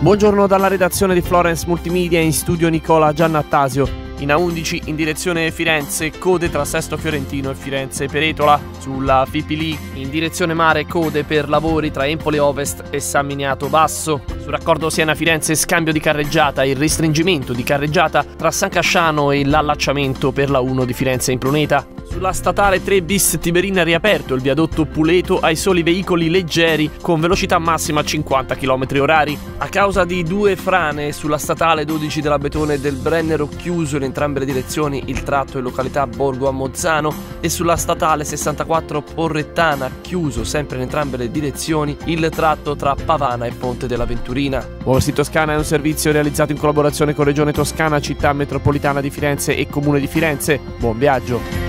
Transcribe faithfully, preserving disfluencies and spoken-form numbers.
Buongiorno dalla redazione di Florence Multimedia, in studio Nicola Giannattasio. In A undici in direzione Firenze, code tra Sesto Fiorentino e Firenze Peretola. Sulla Fipili in direzione mare, code per lavori tra Empoli Ovest e San Miniato Basso. Sul raccordo Siena-Firenze, scambio di carreggiata e il restringimento di carreggiata tra San Casciano e l'allacciamento per la uno di Firenze Impruneta. Sulla statale tre bis Tiberina riaperto il viadotto Puleto ai soli veicoli leggeri con velocità massima a cinquanta chilometri orari. A causa di due frane sulla statale dodici della Betone e del Brennero, chiuso in entrambe le direzioni il tratto in località Borgo a Mozzano, e sulla statale sessantaquattro Porrettana, chiuso sempre in entrambe le direzioni il tratto tra Pavana e Ponte della Venturina. Muoversi Toscana è un servizio realizzato in collaborazione con Regione Toscana, Città Metropolitana di Firenze e Comune di Firenze. Buon viaggio!